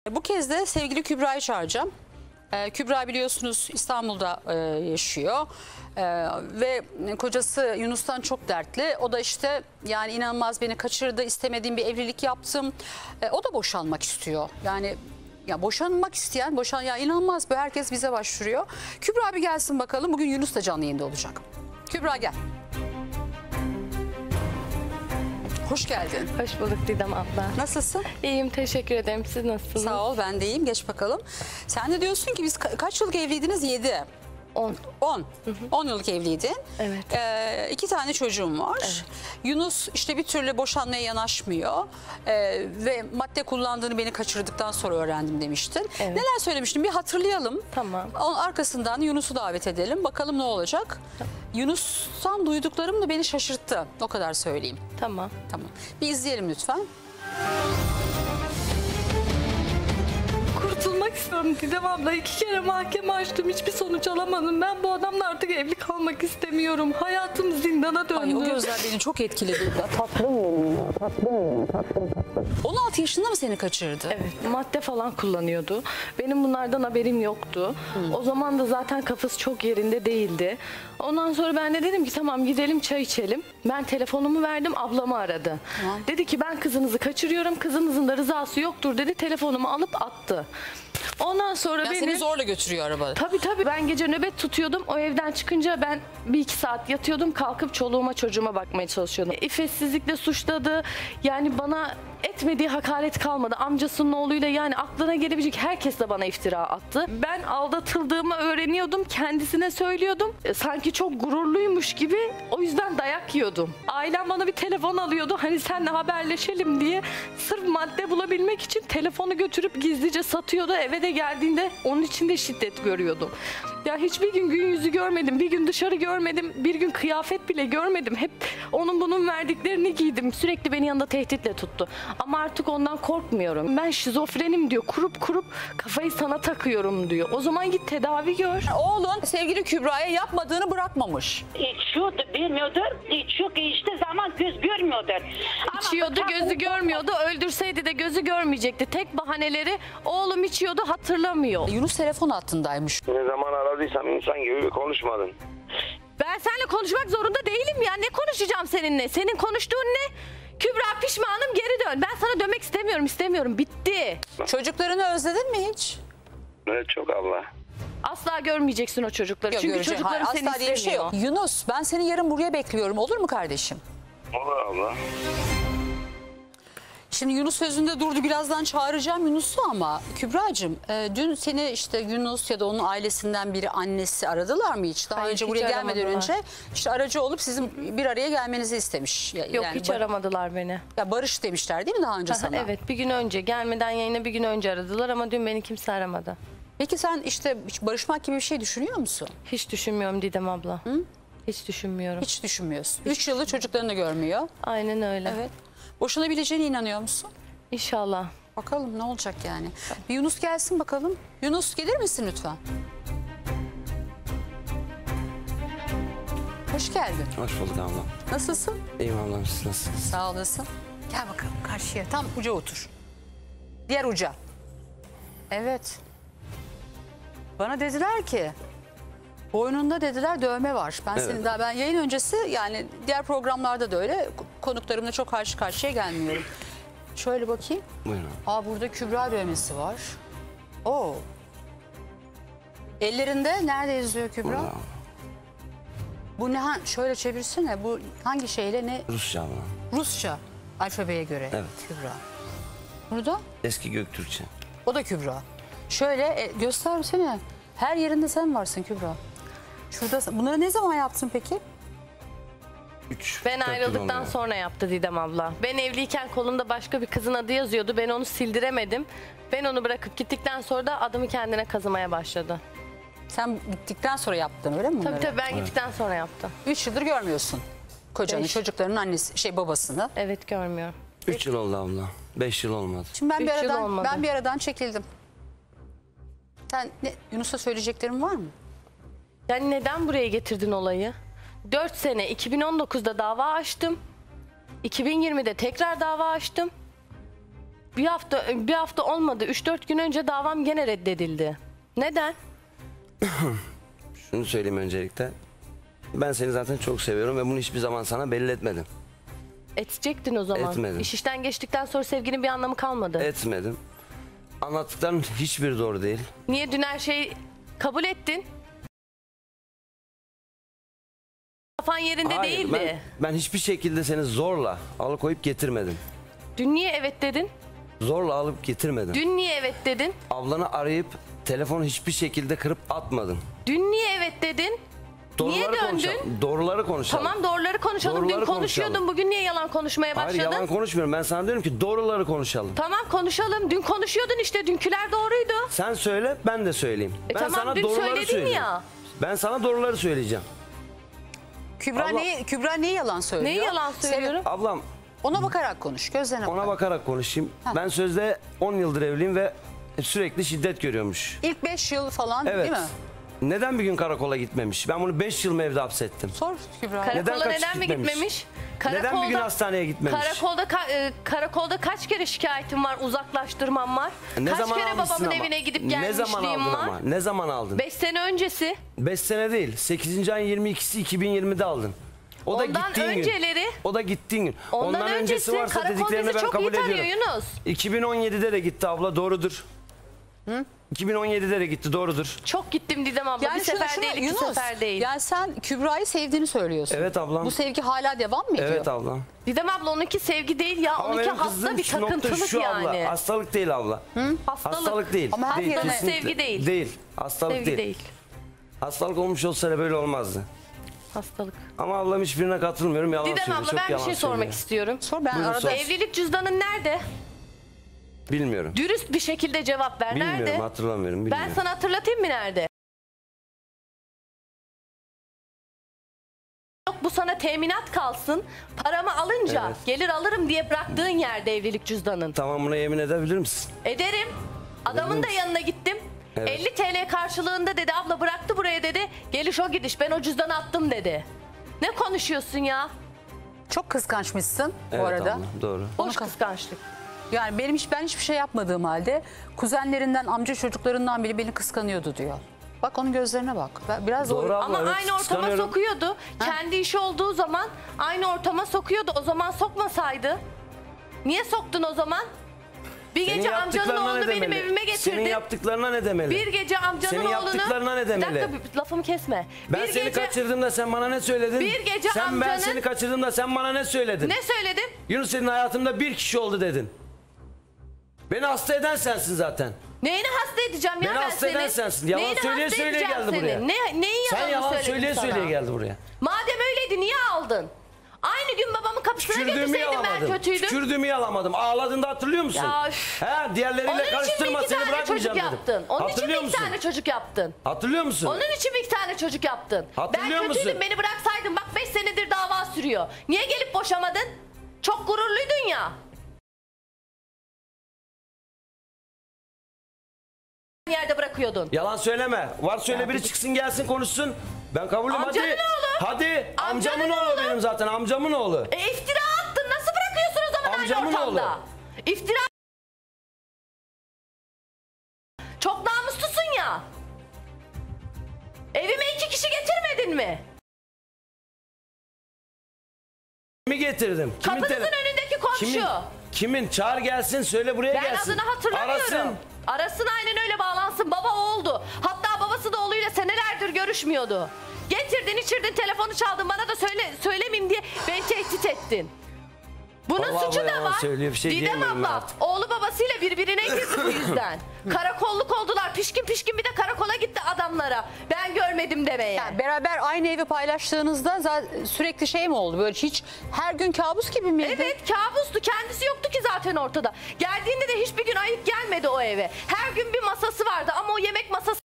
Bu kez de sevgili Kübra'yı çağıracağım. Kübra biliyorsunuz İstanbul'da yaşıyor. Ve kocası Yunus'tan çok dertli. O da işte yani inanılmaz beni kaçırdı, istemediğim bir evlilik yaptım. O da boşanmak istiyor. Yani ya boşanmak isteyen, ya inanılmaz bu, herkes bize başvuruyor. Kübra bir gelsin bakalım. Bugün Yunus da canlı yayında olacak. Kübra gel. Hoş geldin. Hoş bulduk Didem abla. Nasılsın? İyiyim, teşekkür ederim. Siz nasılsınız? Sağ ol, ben de iyiyim. Geç bakalım. Sen de diyorsun ki biz kaç yıllık evliydiniz? 7. 10. 10 yıllık evliydin. Evet. 2 tane çocuğum var. Evet. Yunus işte bir türlü boşanmaya yanaşmıyor. Ve madde kullandığını beni kaçırdıktan sonra öğrendim demiştin. Evet. Neler söylemiştin? Bir hatırlayalım. Tamam. Onun arkasından Yunus'u davet edelim. Bakalım ne olacak. Tamam. Yunus'tan duyduklarım da beni şaşırttı. O kadar söyleyeyim. Tamam. Tamam. Bir izleyelim lütfen. Kurtulmak istiyorum Didem abla. 2 kere mahkeme açtım. Hiçbir sonuç alamadım. Ben bu adamla artık evli kalmak istemiyorum. Hayatım zindana döndü. Ay, o gözler beni çok etkiledi. Tatlım benim ya. Tatlım. 16 yaşında mı seni kaçırdı? Evet, madde falan kullanıyordu. Benim bunlardan haberim yoktu. O zaman da zaten kafası çok yerinde değildi. Ondan sonra ben de dedim ki tamam gidelim çay içelim. Ben telefonumu verdim, ablamı aradı. Tamam. Dedi ki ben kızınızı kaçırıyorum, kızınızın da rızası yoktur dedi. Telefonumu alıp attı. Ondan sonra Ya seni zorla götürüyor arabada. Tabii ben gece nöbet tutuyordum. O evden çıkınca ben 1-2 saat yatıyordum. Kalkıp çoluğuma çocuğuma bakmaya çalışıyordum. İffetsizlikle suçladı. Yani bana etmediği hakaret kalmadı. Amcasının oğluyla yani aklına gelebilecek herkes de bana iftira attı. Ben aldatıldığımı öğreniyordum. Kendisine söylüyordum. Sanki çok gururluymuş gibi o yüzden dayak yiyordum. Ailem bana bir telefon alıyordu. Hani seninle haberleşelim diye. Sırf madde bulabilmek için telefonu götürüp gizlice satıyordu. Eve de geldiğinde onun içinde şiddet görüyordum. Ya hiçbir gün yüzü görmedim. Bir gün dışarı görmedim. Bir gün kıyafet bile görmedim. Hep onun bunun verdiklerini giydim. Sürekli beni yanında tehditle tuttu. Ama artık ondan korkmuyorum. Ben şizofrenim diyor. Kurup kafayı sana takıyorum diyor. O zaman git tedavi gör. Oğlun sevgili Kübra'ya yapmadığını bırakmamış. İçiyordu, bilmiyordur. İçiyor ki işte zaman göz görmüyordur. Ama İçiyordu, bıçak- gözü görmüyordu. Öldürseydi de gözü görmeyecekti. Tek bahaneleri oğlum içiyordu, hatırlamıyor. Yunus telefon hattındaymış. Ne zaman aradıysam insan gibi konuşmadın. Ben seninle konuşmak zorunda değilim ya. Ne konuşacağım seninle? Senin konuştuğun ne? Kübra pişmanım, geri dön. Ben sana dönmek istemiyorum. Bitti. Çocuklarını özledin mi hiç? Evet çok abla. Asla görmeyeceksin o çocukları. Yok, Çünkü göreceğim. çocukları Hayır, seni asla diye bir şey istemiyor. yok. Yunus, ben seni yarın buraya bekliyorum. Olur mu kardeşim? Olur abla. Şimdi Yunus sözünde durdu. Birazdan çağıracağım Yunus'u ama Kübra'cığım dün seni işte Yunus ya da onun ailesinden biri, annesi aradılar mı hiç? Daha Hayır, önce hiç buraya gelmeden aramadılar. önce işte aracı olup sizin bir araya gelmenizi istemiş. Yok Yani hiç aramadılar beni. Ya Barış demişler değil mi daha önce sana? Evet, bir gün önce gelmeden yayına bir gün önce aradılar ama dün beni kimse aramadı. Peki sen işte hiç barışmak gibi bir şey düşünüyor musun? Hiç düşünmüyorum Didem abla. Hiç düşünmüyorum. Hiç düşünmüyorsun. 3 yıldır çocuklarını görmüyor. Aynen öyle. Evet. Boşanabileceğine inanıyor musun? İnşallah. Bakalım ne olacak yani. Bir Yunus gelsin bakalım. Yunus gelir misin lütfen? Hoş geldin. Hoş bulduk ablam. Nasılsın? İyiyim ablam, siz nasılsınız? Sağ olasın. Gel bakalım karşıya. Tam uca otur. Diğer uca. Evet. Bana dediler ki boynunda dediler dövme var. Ben Evet. senin daha ben yayın öncesi yani diğer programlarda da öyle konuklarımla çok karşı karşıya gelmiyorum. Şöyle bakayım. Buyurun abi. Aa burada Kübra dövmesi var. Oo. Ellerinde nerede yazıyor Kübra? Burada abla. Bu ne? Şöyle çevirsene. Bu hangi şeyle ne? Rusça abla. Rusça alfabeye göre. Evet. Kübra. Burada? Eski Göktürkçe. O da Kübra. Şöyle göstersene. Her yerinde sen varsın Kübra. Şurada. Bunları ne zaman yaptın peki? Ben ayrıldıktan sonra yaptı Didem abla. Ben evliyken kolumda başka bir kızın adı yazıyordu. Ben onu sildiremedim. Ben onu bırakıp gittikten sonra da adımı kendine kazımaya başladı. Sen gittikten sonra yaptın öyle mi bunları? Tabii ben gittikten sonra yaptı. 3 yıldır görmüyorsun. Kocanı, 5. çocuklarının annesi, babasını. Evet, görmüyorum. 3 yıl oldu abla. 5 yıl olmadı. Şimdi ben 3 yıl olmadı. bir aradan çekildim. Sen Yunus'a söyleyeceklerin var mı? Yani neden buraya getirdin olayı? 4 sene 2019'da dava açtım. 2020'de tekrar dava açtım. Bir hafta olmadı. 3-4 gün önce davam gene reddedildi. Neden? Şunu söyleyeyim öncelikle. Ben seni zaten çok seviyorum ve bunu hiçbir zaman sana belli etmedim. Edecektin o zaman. Etmedim. İş işten geçtikten sonra sevginin bir anlamı kalmadı. Etmedim. Anlattıkların hiçbiri doğru değil. Niye dün her şeyi kabul ettin? Kafan yerinde Hayır, değildi. ben hiçbir şekilde seni zorla alıkoyup getirmedim. Dün niye evet dedin? Zorla alıp getirmedim. Dün niye evet dedin? Ablanı arayıp telefonu hiçbir şekilde kırıp atmadım. Dün niye evet dedin? Niye döndün? konuşalım. Doğruları konuşalım. Tamam doğruları konuşalım. Doğruları Dün konuşuyordun. konuşalım. Bugün niye yalan konuşmaya başladın? Hayır, yalan konuşmuyorum. Ben sana diyorum ki doğruları konuşalım. Tamam konuşalım. Dün konuşuyordun işte. Dünküler doğruydu. Sen söyle, ben de söyleyeyim. Ben tamam, sana dün doğruları söyledin söyleyeyim. ya. Ben sana doğruları söyleyeceğim. Kübra neyi yalan söylüyor? Neyi yalan söylüyorum? Ablam, Ona bakarak konuş. Gözlerine ona bak. bakarak konuşayım. Ben sözde 10 yıldır evliyim ve sürekli şiddet görüyormuş. İlk 5 yıl falan Evet. değil mi? Neden bir gün karakola gitmemiş? Ben bunu 5 yıl mı evde hapsettim? Sor Kübra. Karakola kaçıp neden mi gitmemiş? gitmemiş? Neden bir gün hastaneye gitmemiş? Karakolda kaç kere şikayetim var, uzaklaştırmam var. Kaç kere almışsın babamın ama? evine gidip Ne zaman gelmişliğim aldın var. ama? Ne zaman aldın? 5 sene öncesi. 5 sene değil. 8. ayın 22'si 2020'de aldın. O da Ondan gittiğin önceleri. gün. O da gittiğin gün. Ondan öncesi varsa karakol dediklerini bizi ben çok kabul iyi tanıyor ediyorum. Yunus. 2017'de de gitti abla, doğrudur. 2017'de de gitti, doğrudur. Çok gittim Didem abla. Bir sefer değil, iki Yunus, sefer değil. Yani sen Kübra'yı sevdiğini söylüyorsun. Evet ablam. Bu sevgi hala devam mı ediyor? Evet ablam. Didem abla onunki sevgi değil ya. Ama Onunki benim hasta kızdığım bir şu nokta takıntılık şu yani. abla. Hastalık değil abla. Hastalık. Hastalık değil. Ama her değil, yerine- kesinlikle. sevgi değil. Değil. Hastalık Sevgi değil. değil. Hastalık olmuş olsa da böyle olmazdı. Hastalık. Ama ablam hiçbirine katılmıyorum. Yalan Didem söylüyor. abla çok ben bir yalan şey sormak söylüyor. istiyorum. Sor ben Buyurun, arada. sor. Evlilik cüzdanın nerede? Bilmiyorum. Dürüst bir şekilde cevap ver. Bilmiyorum, Nerede? hatırlamıyorum. Ben Bilmiyorum. sana hatırlatayım mı nerede? Yok bu sana teminat kalsın. Paramı alınca Evet. gelir alırım diye bıraktığın yerde evlilik cüzdanın. Tamam, buna yemin edebilir misin? Ederim. Adamın da misin? yanına gittim. Evet. 50 TL karşılığında dedi abla bıraktı buraya dedi. Geliş o gidiş ben o cüzdanı attım dedi. Ne konuşuyorsun ya? Çok kıskançmışsın Evet bu arada. abla, doğru. Boş kıskançlık. Yani ben hiçbir şey yapmadığım halde kuzenlerinden, amca çocuklarından biri beni kıskanıyordu diyor. Bak onun gözlerine bak. Biraz Doğru o... abla, Ama evet, aynı ortama kıskanıyorum. sokuyordu. Kendi işi olduğu zaman aynı ortama sokuyordu. O zaman sokmasaydı. Niye soktun o zaman? Bir Senin gece amcanın yaptıklarına oğlunu ne benim demeli? evime getirdi. Senin yaptıklarına ne demeli? Bir gece amcanın Senin oğlunu... yaptıklarına ne demeli? Bir dakika lafımı kesme. Ben bir seni gece... kaçırdığımda sen bana ne söyledin? Bir gece Ben amcanın- seni kaçırdığımda sen bana ne söyledin? Ne söyledin? Yunus, senin hayatımda bir kişi oldu dedin. Beni hasta eden sensin zaten. Neyini hasta edeceğim ya Beni ben hasta seni? eden sensin. Yalan Neyini söyleye hasta söyleye edeceğim geldi seni? buraya. Neyin Sen yalanını yalan söyledim söyleye sana? söyleye geldi buraya. Madem öyleydi niye aldın? Aynı gün babamın kapısına Tükürdüğümü getirseydim ben yalamadım. kötüydüm. Tükürdüğümü yalamadım. Ağladığında hatırlıyor musun? Ya üf. He, diğerleriyle Onun için mi karıştırma, iki seni tane çocuk bırakmayacağım dedim. yaptın? Onun için mi Hatırlıyor iki musun? tane çocuk yaptın? Hatırlıyor musun? Onun için mi iki tane çocuk yaptın? Hatırlıyor Ben kötüydüm musun? beni bıraksaydın bak 5 senedir dava sürüyor. Niye gelip boşamadın? Çok gururluydun ya. Yerde bırakıyordun. Yalan söyleme. Var söyle, biri çıksın gelsin konuşsun. Ben kabulüm. Amcanın Hadi. oğlu. Hadi. Amcanın Amcamın oğlu oğlu. benim zaten. Amcamın oğlu. İftira attın. Nasıl bırakıyorsun o zaman Amcamın aynı ortamda? oğlu. İftira. Çok namuslusun ya. Evime 2 kişi getirmedin mi? Kimi getirdim? Kapınızın önündeki komşu. Kimin? Çağır gelsin, söyle buraya Ben gelsin. adını hatırlamıyorum. Arasın. Arasın aynen öyle bağlansın. Baba oldu. Hatta babası da oğluyla senelerdir görüşmüyordu. Getirdin içirdin telefonu çaldın bana da söylemeyeyim diye beni tehdit ettin. Bunun Allah suçu Allah, da yalan var. söylüyor, bir şey Didem diyemiyorum abla artık. oğlu babasıyla birbirine girdi bu yüzden. Karakolluk oldular. Pişkin pişkin bir de karakola gitti adamlara. Ben görmedim demeye. Yani beraber aynı evi paylaştığınızda sürekli şey mi oldu? Böyle hiç her gün kabus gibi miydi? Evet kabustu. Kendisi yoktu ki zaten ortada. Geldiğinde de hiçbir gün ayıp gelmedi o eve. Her gün bir masası vardı ama o yemek masası...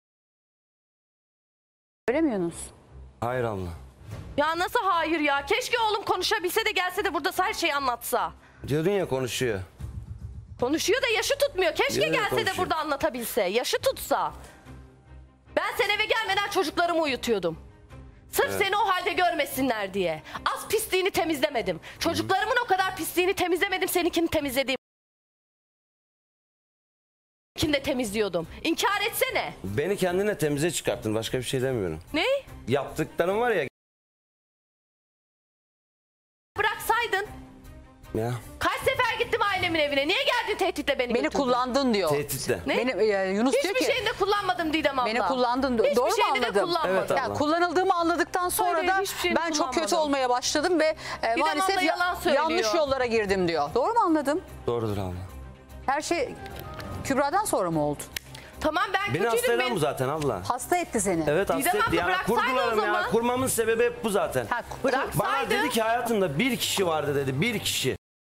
Öyle mi Yunus? Hayır abla. Ya nasıl hayır ya? Keşke oğlum konuşabilse de gelse de burada her şeyi anlatsa. Diyordun ya, konuşuyor. Konuşuyor da yaşı tutmuyor. Keşke Yine gelse de konuşuyor. burada anlatabilse. Yaşı tutsa. Ben sen eve gelmeden çocuklarımı uyutuyordum. Sırf seni o halde görmesinler diye. Az pisliğini temizlemedim. Çocuklarımın o kadar pisliğini temizlemedim. Seninkini temizlediğim. de temizliyordum. İnkar etsene. Beni kendine temize çıkarttın. Başka bir şey demiyorum. Ne? Yaptıkların var ya. Bıraksaydın. Ya. Kaç sefer gittim ailemin evine. Niye geldin tehditle beni Beni götürdün? kullandın diyor. Tehditle. Ne? Yunus diyor Hiçbir ki şeyinde kullanmadım Didem abla. beni kullandın. Doğru mu Hiçbir şeyinde de anladım? kullanmadım. Evet abla. Yani kullanıldığımı anladıktan sonra Hayır, da hiçbir şeyini ben çok kötü kullanmadım. olmaya başladım ve maalesef abla yalan söylüyor. yanlış yollara girdim diyor. Doğru mu anladım? Doğrudur abla. Her şey Kübra'dan sonra mı oldu? Tamam ben Beni hasta kötüydüm. eden bu zaten abla. Hasta etti seni. Evet Didem hasta etti. abla Yani bıraksaydın kurdularım o ya. zaman. Kurmamın sebebi hep bu zaten. Ha, Bıraksaydı. Bana dedi ki hayatımda bir kişi vardı dedi. Bir kişi.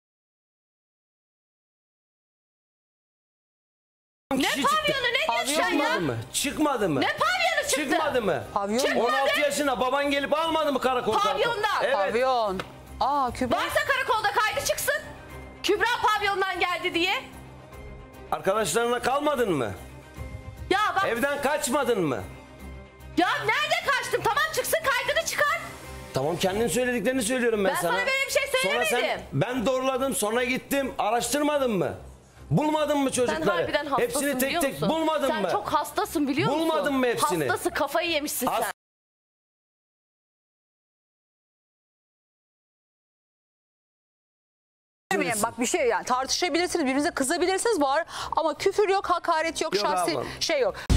Ne Kişi çıktı. pavyonu ne diyorsun sen ya? Çıkmadı mı? Çıkmadı mı? Ne pavyonu çıktı? Çıkmadı mı? Pavyon mu? Çıkmadı. 16 yaşında baban gelip almadı mı karakol Pavyonda. Evet. Pavyon. Aa Kübra. Varsa karakolda kaydı çıksın. Kübra pavyondan geldi diye. Arkadaşlarına kalmadın mı? Ya bak Evden kaçmadın mı? ya nerede kaçtım? Tamam çıksın kaydını çıkar. Tamam kendin söylediklerini söylüyorum ben Ben sana. sana böyle bir şey Sonra söylemedim. ben doğruladım sonra gittim araştırmadın mı? Bulmadın mı Sen çocukları? harbiden hastasın Hepsini tek biliyor tek musun? bulmadın sen mı? çok hastasın biliyor musun? Bulmadın mı hepsini? Hastası kafayı yemişsin Has- sen. Bak bir şey yani tartışabilirsiniz, birbirinize kızabilirsiniz var ama küfür yok, hakaret yok, Yok şahsi ablam. şey yok.